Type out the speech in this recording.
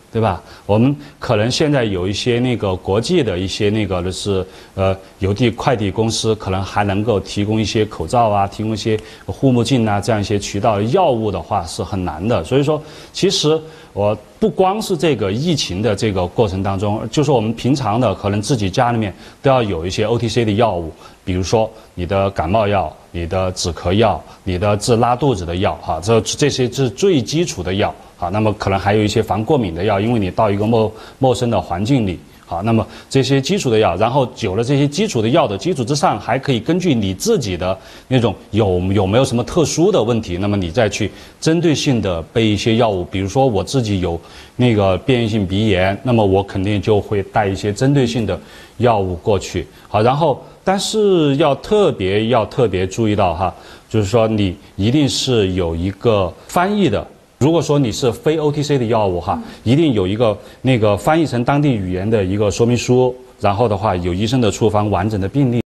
对吧？我们可能现在有一些那个国际的一些那个就是邮递快递公司，可能还能够提供一些口罩啊，提供一些护目镜啊这样一些渠道。药物的话是很难的，所以说其实我不光是这个疫情的这个过程当中，就是我们平常的可能自己家里面都要有一些 OTC 的药物，比如说你的感冒药、你的止咳药、你的治拉肚子的药，哈，这些是最基础的药。好，那么可能还有一些防过敏的药，因为你到一个陌生的环境里，好，那么这些基础的药，然后有了这些基础的药的基础之上，还可以根据你自己的那种有没有什么特殊的问题，那么你再去针对性的备一些药物。比如说我自己有那个变异性鼻炎，那么我肯定就会带一些针对性的药物过去。好，然后但是要特别注意到哈，就是说你一定是有一个翻译的。如果说你是非 OTC 的药物哈，一定有一个那个翻译成当地语言的一个说明书，然后的话有医生的处方完整的病历。